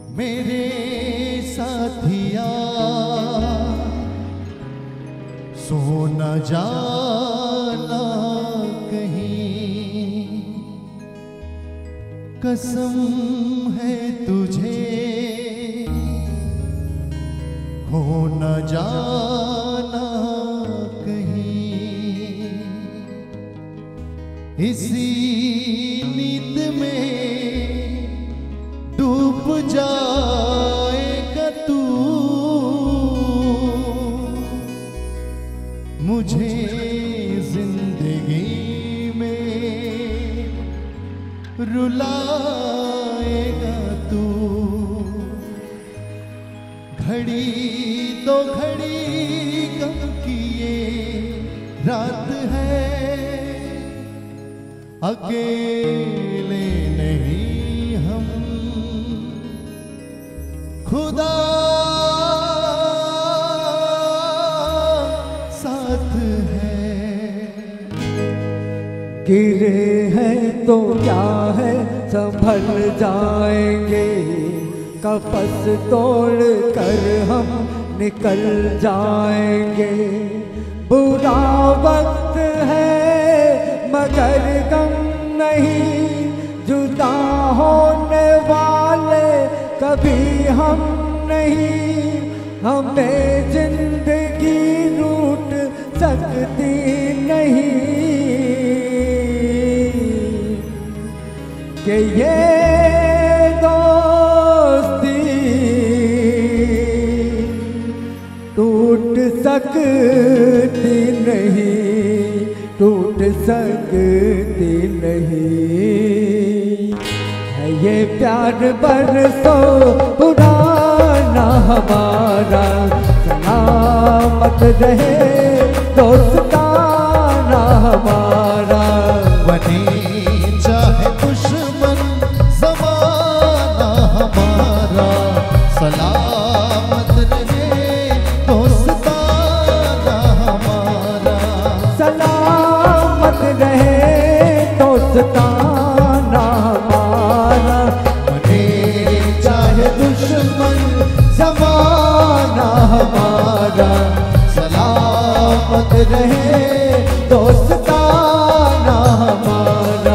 मेरे साथिया सो न जाना कहीं, कसम है तुझे हो न जाना कहीं। इसी नींद में डूब जाएगा तू, मुझे जिंदगी में रुलाएगा तू। घड़ी दो घड़ी गम की ये रात है, अकेले नहीं हम, खुदा साथ है। गिरे हैं तो क्या है संभल जाएंगे, कपस तोड़ कर हम निकल जाएंगे। बुरा वक्त है मगर गम नहीं, जुदा होने वाले कभी हम नहीं। हमें जिंदगी रूठ सकती नहीं कि ये टूट सकती नहीं, टूट सकती नहीं। है ये प्यार बरसों पुराना हमारा, सलामत रहे दोस्ताना हमारा। बने चाहे दुश्मन ज़माना हमारा, सलामत रहे दोस्ताना हमारा। सलामत रहे दोस्ताना हमारा। बने चाहे दुश्मन ज़माना हमारा, सलामत रहे दोस्ताना हमारा।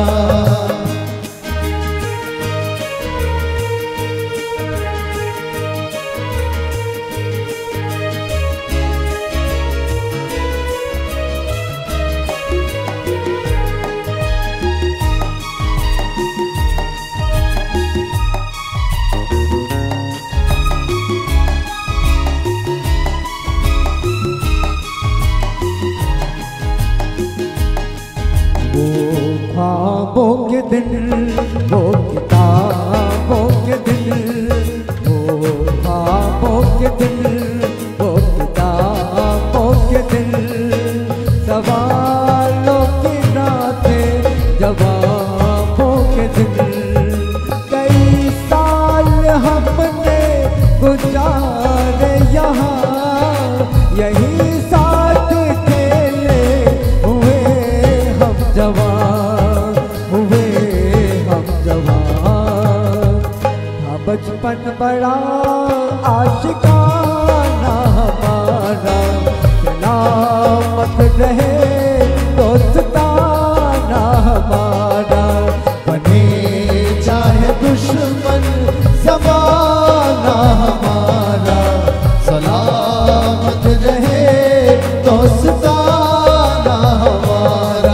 ख्वाबों के दिन, वो किताबों के दिन, वो ख्वाबों के दिन, वो किताबों के दिन। सवालों की रातें, जवाबों के दिन। कई साल हमने गुजारे यहाँ, यही साथ खेले हुए हम जवान, हुए हम जवान। था बचपन बड़ा आशिकाना हमारा, सलामत रहे दोस्ताना हमारा। बने चाहे दुश्मन ज़माना हमारा, सलामत रहे दोस्ताना हमारा।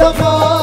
जमाना